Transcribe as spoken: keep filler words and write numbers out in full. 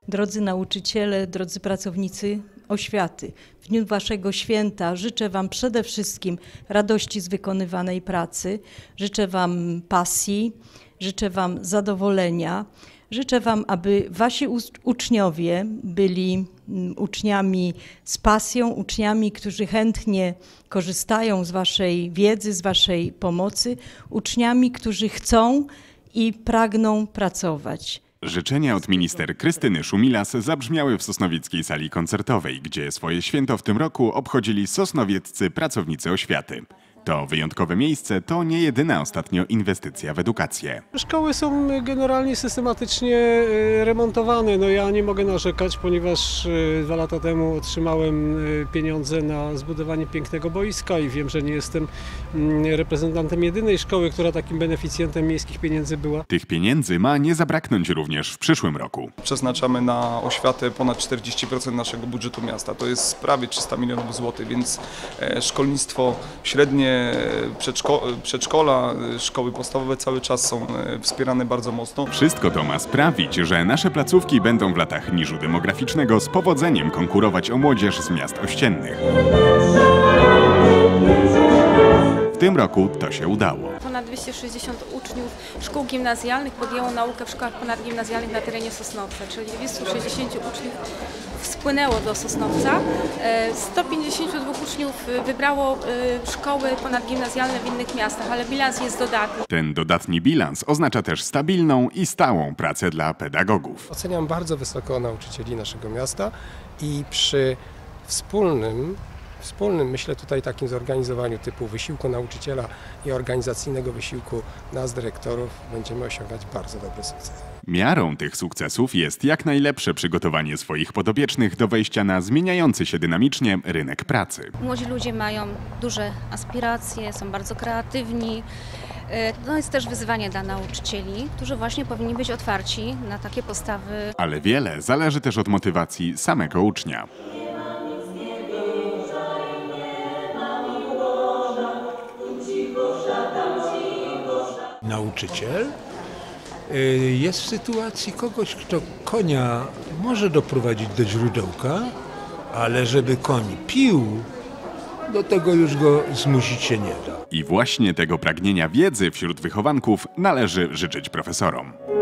Drodzy nauczyciele, drodzy pracownicy oświaty, w dniu waszego święta życzę wam przede wszystkim radości z wykonywanej pracy, życzę wam pasji, życzę wam zadowolenia, życzę wam, aby wasi uczniowie byli uczniami z pasją, uczniami, którzy chętnie korzystają z waszej wiedzy, z waszej pomocy, uczniami, którzy chcą i pragną pracować. Życzenia od minister Krystyny Szumilas zabrzmiały w sosnowieckiej sali koncertowej, gdzie swoje święto w tym roku obchodzili sosnowieccy pracownicy oświaty. To wyjątkowe miejsce to nie jedyna ostatnio inwestycja w edukację. Szkoły są generalnie systematycznie remontowane. No ja nie mogę narzekać, ponieważ dwa lata temu otrzymałem pieniądze na zbudowanie pięknego boiska i wiem, że nie jestem reprezentantem jedynej szkoły, która takim beneficjentem miejskich pieniędzy była. Tych pieniędzy ma nie zabraknąć również w przyszłym roku. Przeznaczamy na oświatę ponad czterdzieści procent naszego budżetu miasta. To jest prawie trzysta milionów złotych, więc szkolnictwo średnie, Przedszko przedszkola, szkoły podstawowe cały czas są wspierane bardzo mocno. Wszystko to ma sprawić, że nasze placówki będą w latach niżu demograficznego z powodzeniem konkurować o młodzież z miast ościennych. W tym roku to się udało. Ponad dwieście sześćdziesiąt uczniów szkół gimnazjalnych podjęło naukę w szkołach ponadgimnazjalnych na terenie Sosnowca, czyli dwieście sześćdziesiąt uczniów wpłynęło do Sosnowca. sto pięćdziesiąt dwa uczniów wybrało szkoły ponadgimnazjalne w innych miastach, ale bilans jest dodatni. Ten dodatni bilans oznacza też stabilną i stałą pracę dla pedagogów. Oceniam bardzo wysoko nauczycieli naszego miasta i przy wspólnym Wspólnym, myślę tutaj takim zorganizowaniu typu wysiłku nauczyciela i organizacyjnego wysiłku nas, dyrektorów, będziemy osiągać bardzo dobre sukcesy. Miarą tych sukcesów jest jak najlepsze przygotowanie swoich podopiecznych do wejścia na zmieniający się dynamicznie rynek pracy. Młodzi ludzie mają duże aspiracje, są bardzo kreatywni. To jest też wyzwanie dla nauczycieli, którzy właśnie powinni być otwarci na takie postawy. Ale wiele zależy też od motywacji samego ucznia. Nauczyciel jest w sytuacji kogoś, kto konia może doprowadzić do źródełka, ale żeby koń pił, do tego już go zmusić się nie da. I właśnie tego pragnienia wiedzy wśród wychowanków należy życzyć profesorom.